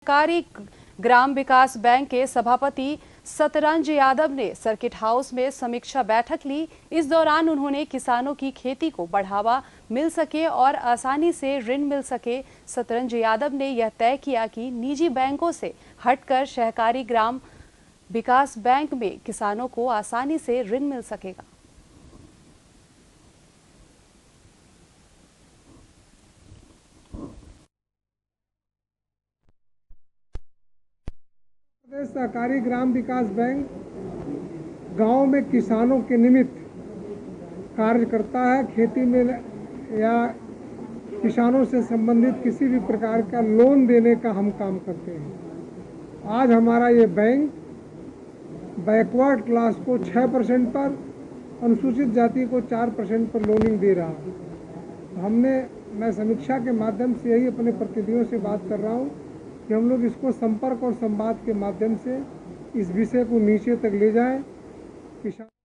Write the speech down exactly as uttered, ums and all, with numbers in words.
सहकारी ग्राम विकास बैंक के सभापति सतरंज यादव ने सर्किट हाउस में समीक्षा बैठक ली। इस दौरान उन्होंने किसानों की खेती को बढ़ावा मिल सके और आसानी से ऋण मिल सके। सतरंज यादव ने यह तय किया कि निजी बैंकों से हटकर सहकारी ग्राम विकास बैंक में किसानों को आसानी से ऋण मिल सकेगा। सहकारी ग्राम विकास बैंक गांव में किसानों के निमित्त कार्य करता है। खेती में या किसानों से संबंधित किसी भी प्रकार का लोन देने का हम काम करते हैं। आज हमारा ये बैंक बैकवर्ड क्लास को छः परसेंट पर, अनुसूचित जाति को चार परसेंट पर लोनिंग दे रहा है। हमने मैं समीक्षा के माध्यम से यही अपने प्रतिनिधियों से बात कर रहा हूँ कि हम लोग इसको संपर्क और संवाद के माध्यम से इस विषय को नीचे तक ले जाएं। किसान